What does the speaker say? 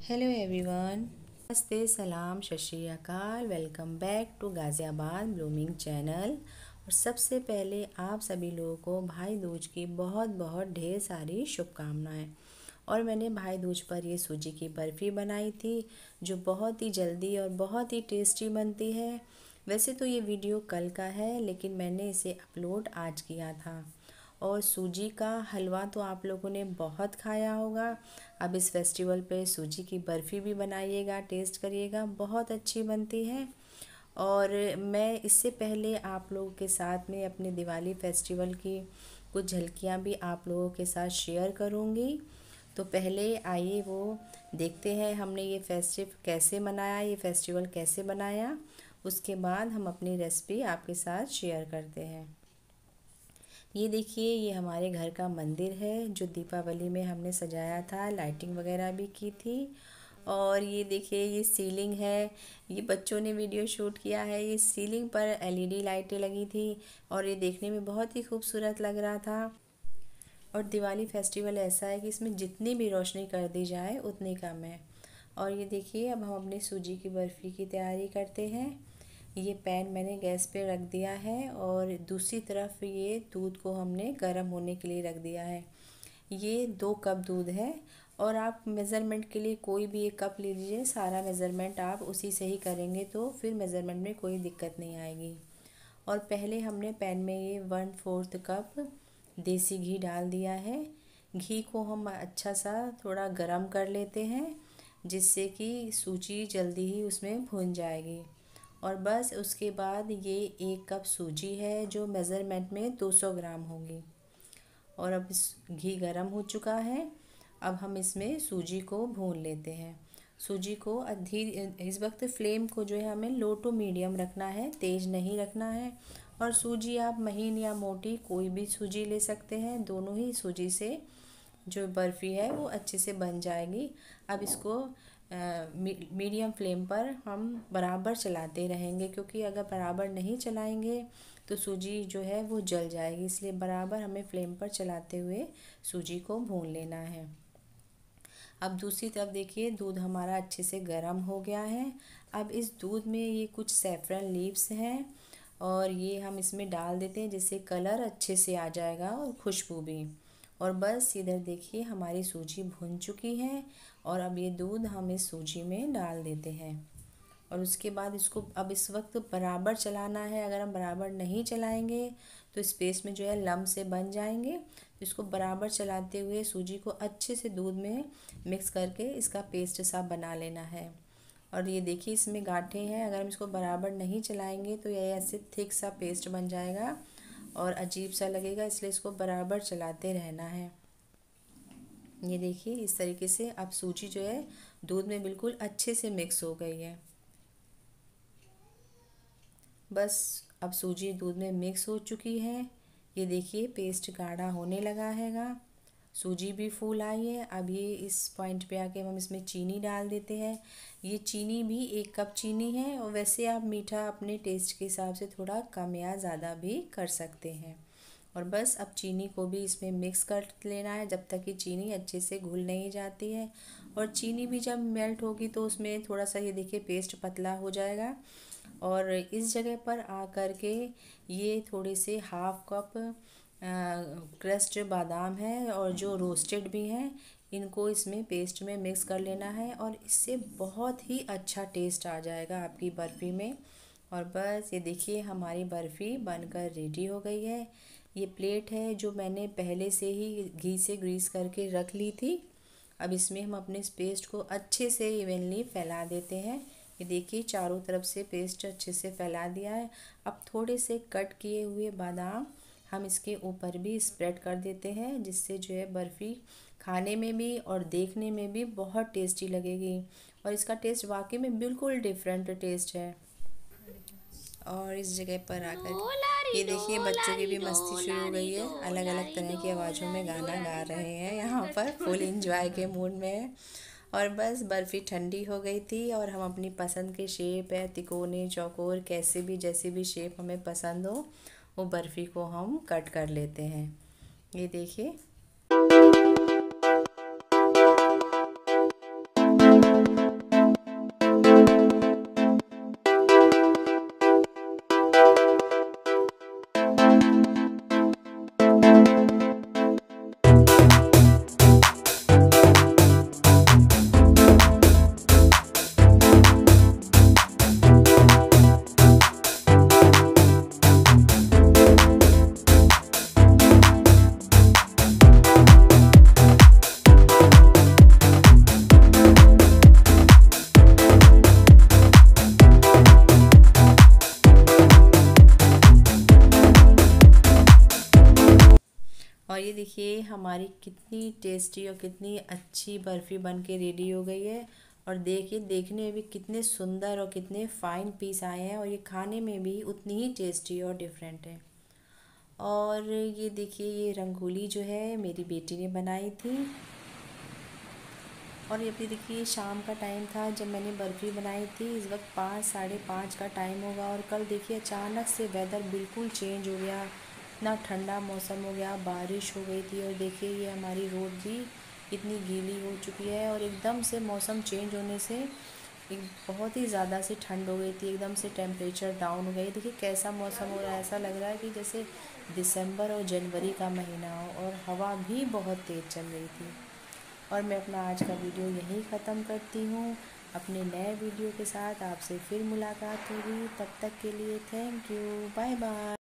Hello everyone, नमस्ते, सलाम, Sat Shri Akal. Welcome back to Ghaziabad blooming channel. और सबसे पहले आप सभी लोगों को भाई दूज की बहुत बहुत ढेर सारी शुभकामनाएं। और मैंने भाई दूज पर ये सूजी की बर्फ़ी बनाई थी जो बहुत ही जल्दी और बहुत ही टेस्टी बनती है। वैसे तो ये वीडियो कल का है, लेकिन मैंने इसे अपलोड आज किया था। और सूजी का हलवा तो आप लोगों ने बहुत खाया होगा। अब इस फेस्टिवल पे सूजी की बर्फ़ी भी बनाइएगा, टेस्ट करिएगा, बहुत अच्छी बनती है। और मैं इससे पहले आप लोगों के साथ में अपने दिवाली फेस्टिवल की कुछ झलकियाँ भी आप लोगों के साथ शेयर करूँगी। तो पहले आइए वो देखते हैं हमने ये कैसे मनाया, ये फेस्टिवल कैसे बनाया। उसके बाद हम अपनी रेसिपी आपके साथ शेयर करते हैं। ये देखिए, ये हमारे घर का मंदिर है जो दीपावली में हमने सजाया था, लाइटिंग वगैरह भी की थी। और ये देखिए, ये सीलिंग है, ये बच्चों ने वीडियो शूट किया है। ये सीलिंग पर एलईडी लाइटें लगी थी और ये देखने में बहुत ही खूबसूरत लग रहा था। और दिवाली फेस्टिवल ऐसा है कि इसमें जितनी भी रोशनी कर दी जाए उतनी कम है। और ये देखिए, अब हम अपनी सूजी की बर्फ़ी की तैयारी करते हैं। ये पैन मैंने गैस पे रख दिया है और दूसरी तरफ ये दूध को हमने गर्म होने के लिए रख दिया है। ये 2 कप दूध है और आप मेज़रमेंट के लिए कोई भी एक कप ले लीजिए। सारा मेज़रमेंट आप उसी से ही करेंगे तो फिर मेज़रमेंट में कोई दिक्कत नहीं आएगी। और पहले हमने पैन में ये 1/4 कप देसी घी डाल दिया है। घी को हम अच्छा सा थोड़ा गरम कर लेते हैं जिससे कि सूजी जल्दी ही उसमें भुन जाएगी। और बस उसके बाद ये 1 कप सूजी है जो मेज़रमेंट में 200 ग्राम होगी। और अब इस घी गरम हो चुका है। अब हम इसमें सूजी को भून लेते हैं। सूजी को इस वक्त फ्लेम को जो है हमें लो टू मीडियम रखना है, तेज़ नहीं रखना है। और सूजी आप महीन या मोटी कोई भी सूजी ले सकते हैं, दोनों ही सूजी से जो बर्फ़ी है वो अच्छे से बन जाएगी। अब इसको मीडियम फ्लेम पर हम बराबर चलाते रहेंगे, क्योंकि अगर बराबर नहीं चलाएंगे तो सूजी जो है वो जल जाएगी। इसलिए बराबर हमें फ्लेम पर चलाते हुए सूजी को भून लेना है। अब दूसरी तरफ देखिए, दूध हमारा अच्छे से गर्म हो गया है। अब इस दूध में ये कुछ सैफरन लीव्स हैं और ये हम इसमें डाल देते हैं जिससे कलर अच्छे से आ जाएगा और खुशबू भी। और बस इधर देखिए, हमारी सूजी भुन चुकी है और अब ये दूध हम इस सूजी में डाल देते हैं। और उसके बाद इसको अब इस वक्त बराबर चलाना है। अगर हम बराबर नहीं चलाएंगे तो इस पेस्ट में जो है लम्ब से बन जाएंगे। तो इसको बराबर चलाते हुए सूजी को अच्छे से दूध में मिक्स करके इसका पेस्ट सा बना लेना है। और ये देखिए, इसमें गांठें हैं। अगर हम इसको बराबर नहीं चलाएंगे तो ये ऐसे थिक सा पेस्ट बन जाएगा और अजीब सा लगेगा, इसलिए इसको बराबर चलाते रहना है। ये देखिए, इस तरीके से अब सूजी जो है दूध में बिल्कुल अच्छे से मिक्स हो गई है। बस अब सूजी दूध में मिक्स हो चुकी है। ये देखिए, पेस्ट गाढ़ा होने लगा हैगा, सूजी भी फूल आई है। अब ये इस पॉइंट पे आके हम इसमें चीनी डाल देते हैं। ये चीनी भी 1 कप चीनी है और वैसे आप मीठा अपने टेस्ट के हिसाब से थोड़ा कम या ज़्यादा भी कर सकते हैं। और बस अब चीनी को भी इसमें मिक्स कर लेना है जब तक कि चीनी अच्छे से घुल नहीं जाती है। और चीनी भी जब मेल्ट होगी तो उसमें थोड़ा सा ये देखिए पेस्ट पतला हो जाएगा। और इस जगह पर आकर के ये थोड़े से 1/2 कप क्रस्ट बादाम है और जो रोस्टेड भी हैं, इनको इसमें पेस्ट में मिक्स कर लेना है और इससे बहुत ही अच्छा टेस्ट आ जाएगा आपकी बर्फ़ी में। और बस ये देखिए, हमारी बर्फ़ी बनकर रेडी हो गई है। ये प्लेट है जो मैंने पहले से ही घी से ग्रीस करके रख ली थी। अब इसमें हम अपने इस पेस्ट को अच्छे से इवनली फैला देते हैं। ये देखिए, चारों तरफ से पेस्ट अच्छे से फैला दिया है। अब थोड़े से कट किए हुए बादाम हम इसके ऊपर भी स्प्रेड कर देते हैं, जिससे जो है बर्फ़ी खाने में भी और देखने में भी बहुत टेस्टी लगेगी। और इसका टेस्ट वाकई में बिल्कुल डिफरेंट टेस्ट है। और इस जगह पर आकर ये देखिए, बच्चों की भी मस्ती शुरू हो गई है, अलग अलग तरह की आवाज़ों में गाना गा रहे हैं यहाँ पर, फुल एंजॉय के मूड में है। और बस बर्फ़ी ठंडी हो गई थी और हम अपनी पसंद के शेप है, तिकोने, चौकोर, कैसे भी जैसी भी शेप हमें पसंद हो वो बर्फ़ी को हम कट कर लेते हैं। ये देखिए, देखिए हमारी कितनी टेस्टी और कितनी अच्छी बर्फ़ी बन के रेडी हो गई है। और देखिए देखने में भी कितने सुंदर और कितने फ़ाइन पीस आए हैं, और ये खाने में भी उतनी ही टेस्टी और डिफरेंट है। और ये देखिए ये रंगोली जो है मेरी बेटी ने बनाई थी। और ये भी देखिए शाम का टाइम था जब मैंने बर्फ़ी बनाई थी। इस वक्त 5 साढ़े 5 का टाइम होगा। और कल देखिए अचानक से वेदर बिल्कुल चेंज हो गया, इतना ठंडा मौसम हो गया, बारिश हो गई थी। और देखिए ये हमारी रोड भी इतनी गीली हो चुकी है, और एकदम से मौसम चेंज होने से एक बहुत ही ज़्यादा सी ठंड हो गई थी, एकदम से टेम्परेचर डाउन हो गई। देखिए कैसा मौसम हो रहा है, ऐसा लग रहा है कि जैसे दिसंबर और जनवरी का महीना हो। और हवा भी बहुत तेज़ चल रही थी। और मैं अपना आज का वीडियो यहीं ख़त्म करती हूँ। अपने नए वीडियो के साथ आपसे फिर मुलाकात होगी। तब तक के लिए थैंक यू, बाय बाय।